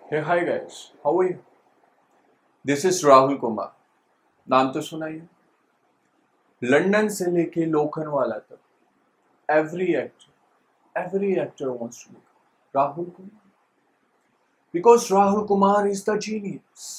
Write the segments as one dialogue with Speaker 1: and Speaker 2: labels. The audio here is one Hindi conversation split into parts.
Speaker 1: Hey, hi guys, how are you? This is Rahul Kumar. नाम तो सुना ही है. लंदन से लेके लोखंडवाला तक every actor wants to be Rahul Kumar because Rahul Kumar is the genius.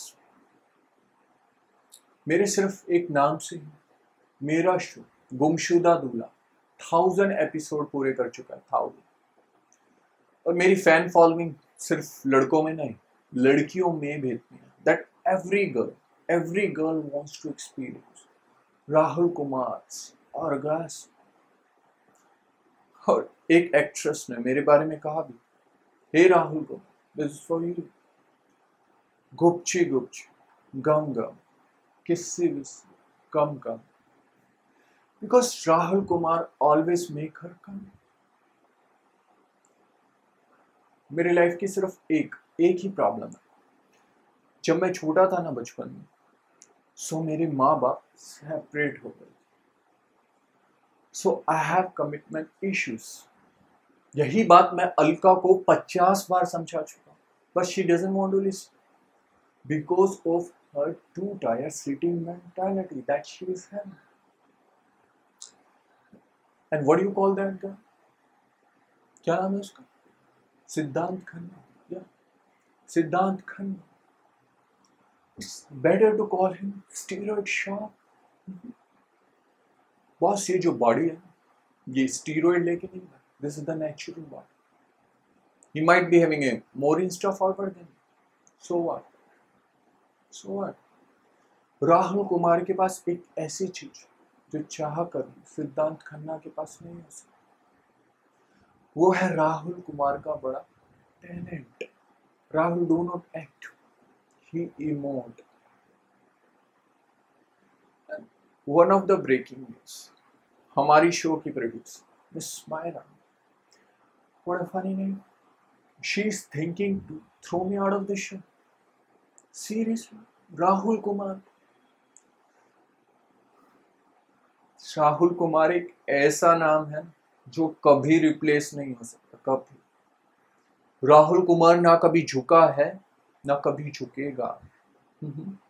Speaker 1: मेरे सिर्फ एक नाम से ही मेरा शो गुमशुदा दूल्हा 1000 एपिसोड पूरे कर चुका है. 1000. और मेरी फैन फॉलोइंग सिर्फ लड़कों में नहीं लड़कियों में भी इतनी है that every girl wants to experience Rahul Kumar orgasm. और एक एक्ट्रेस ने मेरे बारे में कहा भी, hey Rahul Kumar, this is for you. गुपची गुपची गम गम किस्सी विस्सी कम कम, because Rahul Kumar always make her come. मेरी लाइफ की सिर्फ एक ही प्रॉब्लम है. जब मैं छोटा था ना बचपन में, सो मेरे माँ बाप सेपरेट हो गए. सो आई हैव कमिटमेंट इश्यूज. यही बात मैं अलका को 50 बार समझा चुका, but she doesn't want to listen because of her to tyre sitting mentality that she is having. And what you call that guy? क्या नाम है उसका? सिद्धांत खन्ना. या सिद्धांत Khanna. It's better to call him steroid shark. Boss, ये जो बॉडी है ये स्टीरोइड लेके नहीं है. This is the natural body. He might be having a more insta forward then. So what. Rahul Kumar के पास एक ऐसी चीज जो चाह कर सिद्धांत खन्ना के पास नहीं हो सकती. वो है राहुल कुमार का बड़ा talent. Rahul do not act, he emote. One of the breaking news, हमारी शो की producer miss Myra, what a funny name, she is thinking to throw me out of the show. Seriously, Rahul Kumar. Rahul Kumar एक ऐसा नाम है जो कभी रिप्लेस नहीं हो सकता. कभी. राहुल कुमार ना कभी झुका है ना कभी झुकेगा.